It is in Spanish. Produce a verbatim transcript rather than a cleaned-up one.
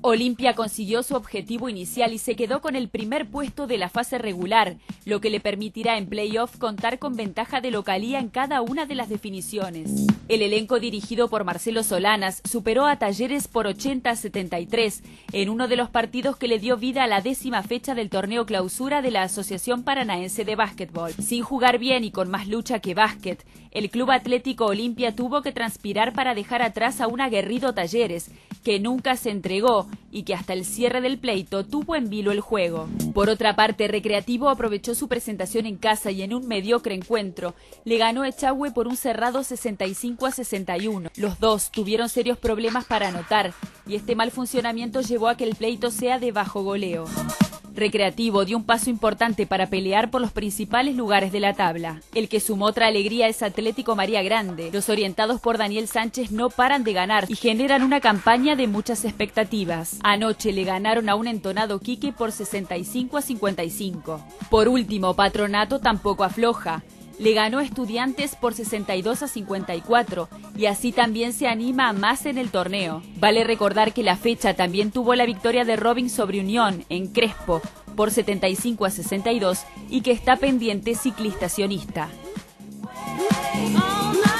Olimpia consiguió su objetivo inicial y se quedó con el primer puesto de la fase regular, lo que le permitirá en playoff contar con ventaja de localía en cada una de las definiciones. El elenco dirigido por Marcelo Solanas superó a Talleres por ochenta a setenta y tres en uno de los partidos que le dio vida a la décima fecha del torneo clausura de la Asociación Paranaense de Básquetbol. Sin jugar bien y con más lucha que básquet, el Club Atlético Olimpia tuvo que transpirar para dejar atrás a un aguerrido Talleres, que nunca se entregó y que hasta el cierre del pleito tuvo en vilo el juego. Por otra parte, Recreativo aprovechó su presentación en casa y en un mediocre encuentro le ganó a Echagüe por un cerrado sesenta y cinco a sesenta y uno. Los dos tuvieron serios problemas para anotar y este mal funcionamiento llevó a que el pleito sea de bajo goleo. Recreativo dio un paso importante para pelear por los principales lugares de la tabla. El que sumó otra alegría es Atlético María Grande. Los orientados por Daniel Sánchez no paran de ganar y generan una campaña de muchas expectativas. Anoche le ganaron a un entonado Quique por sesenta y cinco a cincuenta y cinco. Por último, Patronato tampoco afloja. Le ganó a Estudiantes por sesenta y dos a cincuenta y cuatro y así también se anima a más en el torneo. Vale recordar que la fecha también tuvo la victoria de Robin sobre Unión en Crespo por setenta y cinco a sesenta y dos y que está pendiente Ciclista Sionista.